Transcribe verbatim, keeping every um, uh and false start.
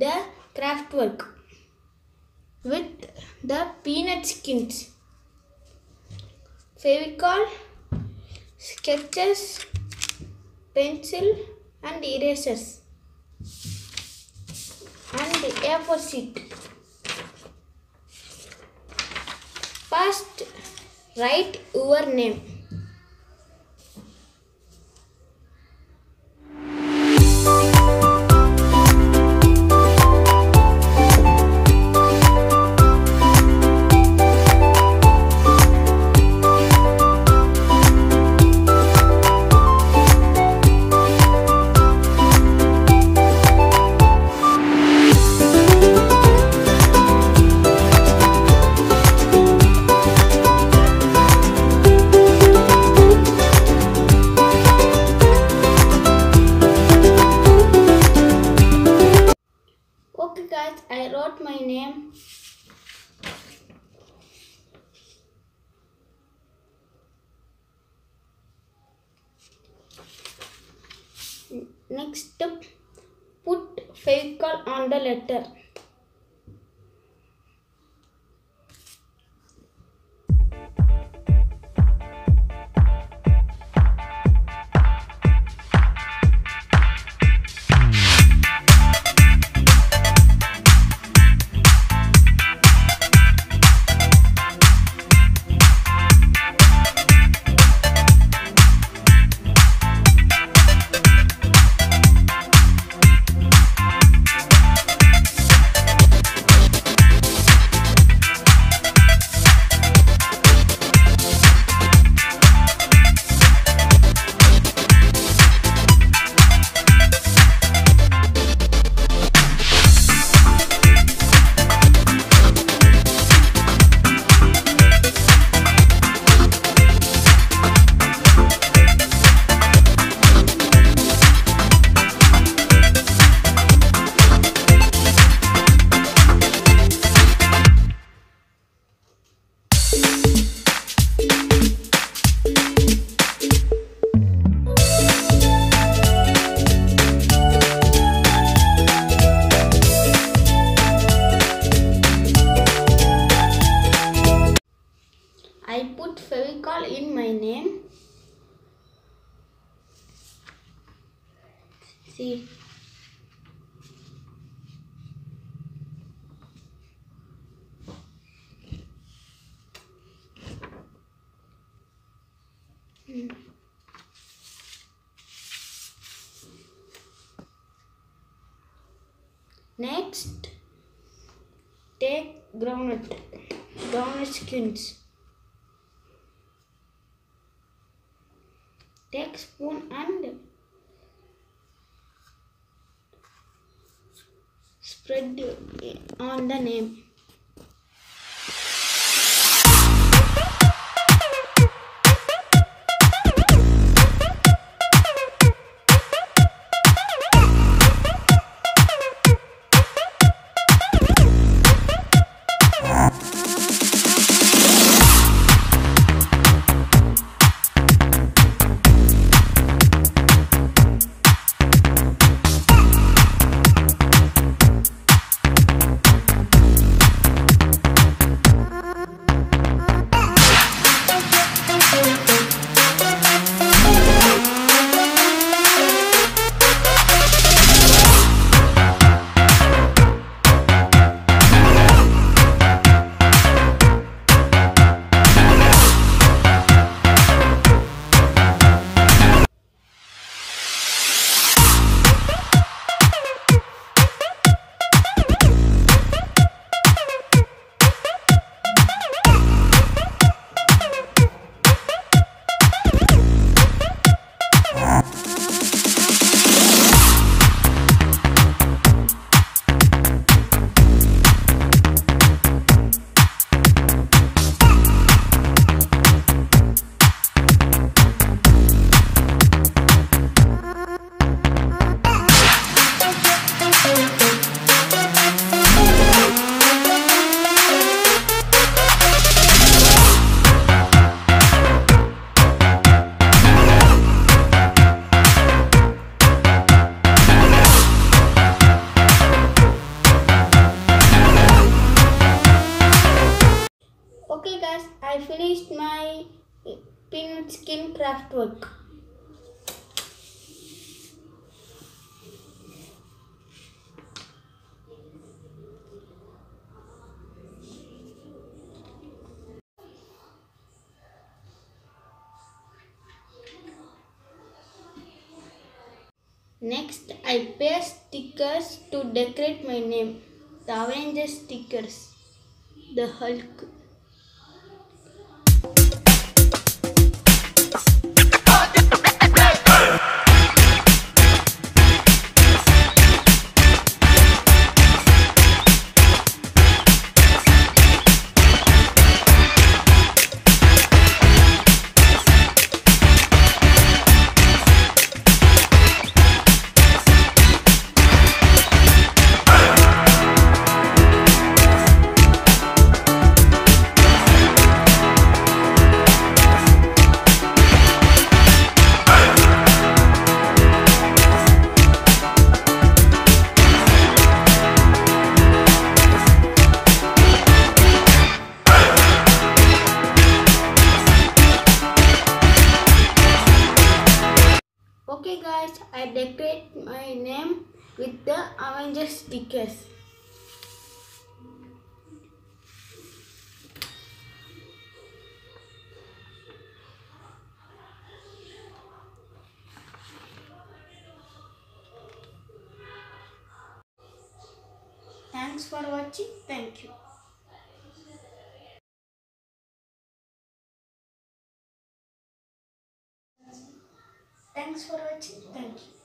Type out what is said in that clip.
the craft work with the peanut skins, Fevicol, sketches, pencil and erasers, and A four sheet. First, write your name. Okay guys, I wrote my name. Next, put Fevicol on the letter. I put Fevicol in my name. See. Hmm. Next, take groundnut, groundnut skins. Take spoon and spread on the name. peanut skin craft work. Next, I paste stickers to decorate my name. The Avengers stickers. The Hulk. Okay guys, I decorate my name with the Avengers stickers. Thanks for watching. Thank you. Thanks for watching. Thank you.